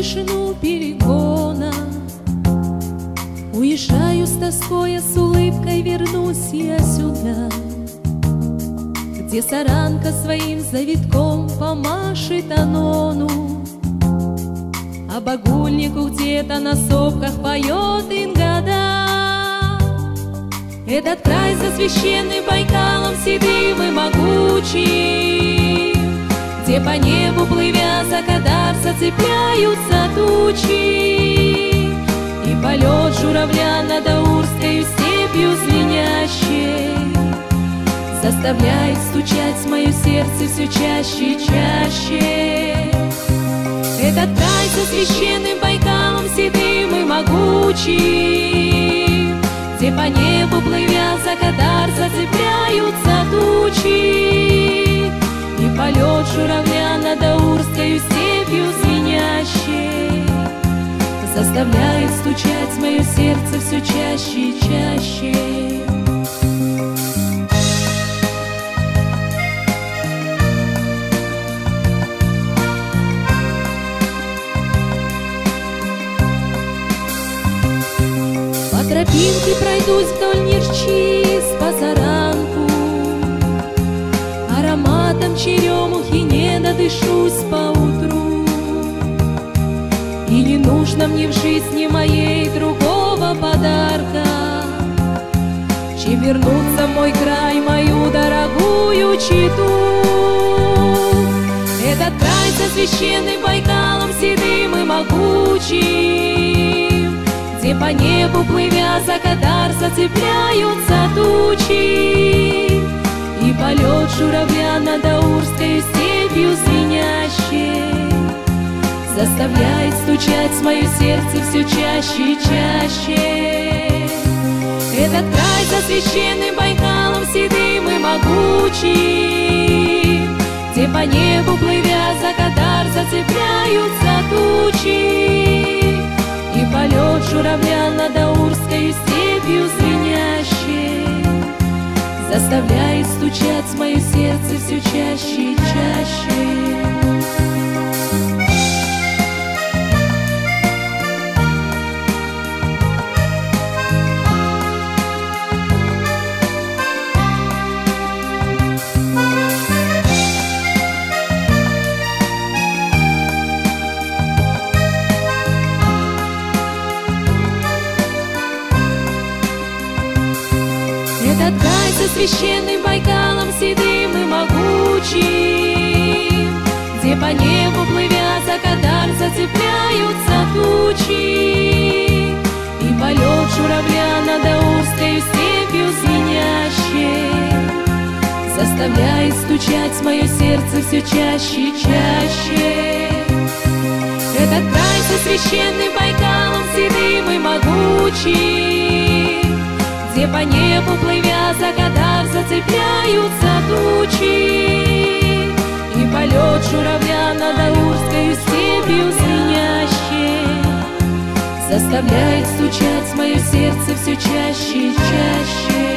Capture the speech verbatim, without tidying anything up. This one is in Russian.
тишину перегона. Уезжаю с тоской, а с улыбкой вернусь я сюда, где саранка своим завитком помашет анону, а багульнику где-то на сопках поет ингада. Этот край за священным Байкалом седым и могучим, где по небу плывя за Кадар зацепляются тучи, и полет журавля над Аурской степью звенящей заставляет стучать мое сердце все чаще и чаще. Этот край со священным Байкалом седым и могучим, где по небу плывя за Кадар зацепляются тучи, и полет журавля над Аурской степью звенящей заставляет стучать мое сердце все чаще и чаще. По тропинке пройдусь вдоль Нерчи с позаранку, ароматом черемухи не надышусь поутру, и не нужно мне в жизни моей другого подарка, чем вернуться в мой край, мою дорогую Читу. Этот край со священным Байкалом седым и могучим, где по небу плывя за Кадар зацепляются тучи, и полет журавля над Аурской степью звенящей заставляет стучать мое сердце все чаще и чаще. Этот край за священным Байкалом седым и могучим, где по небу плывя за Кадар зацепляются тучи, и полет журавля над Аурской степью звенящей заставляет стучать мое сердце все чаще и чаще. Этот край со священным Байкалом седым и могучим, где по небу плывя за Кадар зацепляются тучи, и полет журавля над Аурской степью звенящей заставляет стучать мое сердце все чаще и чаще. Этот край со священным Байкалом седым и могучим, где по небу плывя за Кадар зацепляются тучи, и полет журавля над Аурской степью звенящей заставляет стучать мое сердце все чаще и чаще.